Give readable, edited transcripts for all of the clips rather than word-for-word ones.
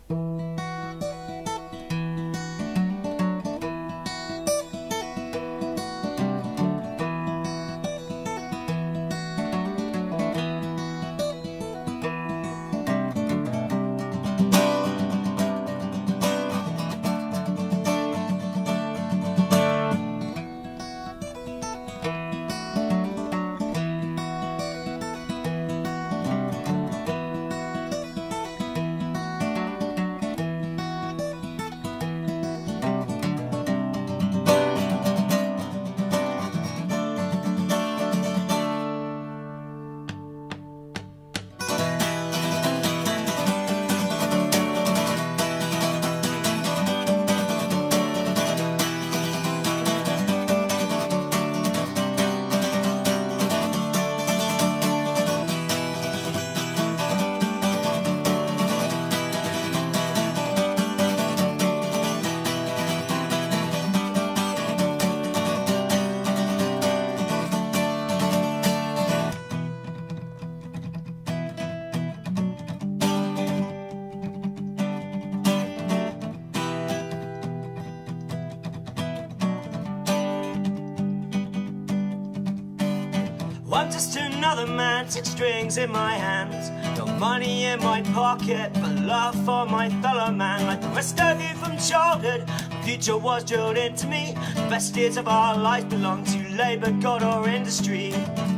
I'm just another man, 6 strings in my hands. No money in my pocket, but love for my fellow man. Like the rest of you from childhood, the future was drilled into me. The best years of our life belong to labour, God or industry.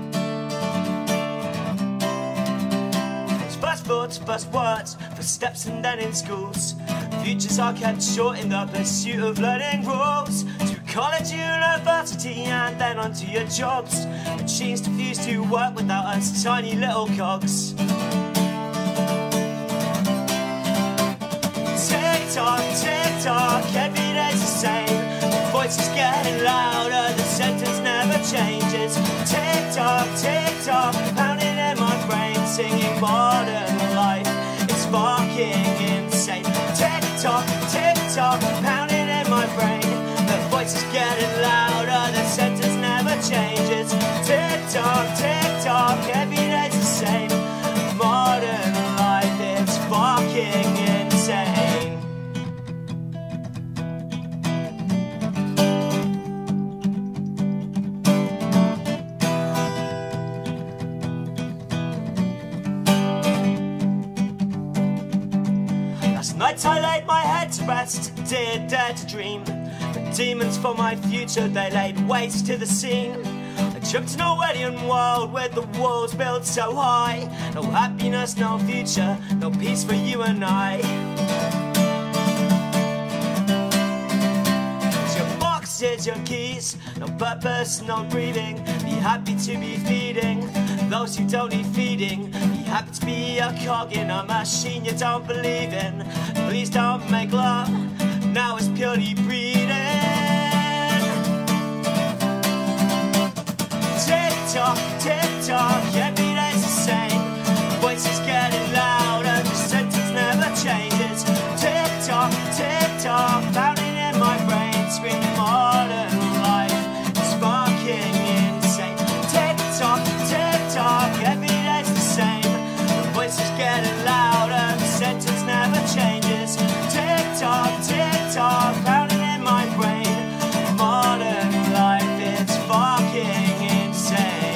First thoughts, first words, first steps and then in schools. Futures are kept short in the pursuit of learning rules. To college, university and then onto your jobs. Machines refuse to work without us tiny little cogs. Tick tock, every day's the same. The voice is getting louder, the sentence never changes. Tick tock, pounding in my brain, singing modern life. It's fucking insane. Tick tock, pounding in my brain. The voice is getting louder, the sentence never changes. Tick tock, every day's the same. Modern life, it's fucking insane. Last night I laid my head to rest, did dare to dream. The demons for my future, they laid waste to the scene. I jumped in a Orwellian world with the walls built so high. No happiness, no future, no peace for you and I. It's your boxes, your keys, no purpose, no breathing. Be happy to be feeding those who don't need feeding. Be happy to be a cog in a machine you don't believe in. Please don't make love, now it's purely breeding. Tick tock, every day's the same. Voice is getting louder, the sentence never changes. Tick tock, pounding in my brain, screaming modern life. It's fucking insane. Tick tock, every day's the same. The voice is getting louder, the sentence never changes. Tick tock, pounding in my brain. Modern life, it's fucking insane.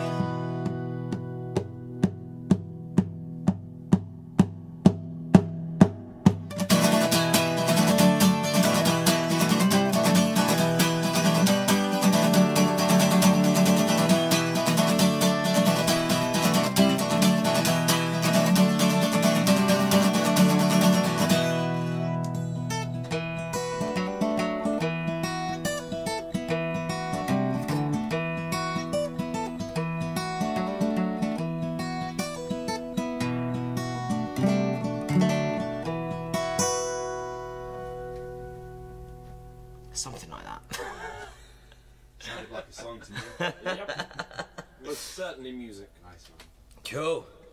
Something like that. Sounded like a song to me. Yep. It was certainly music. Nice one. Cool.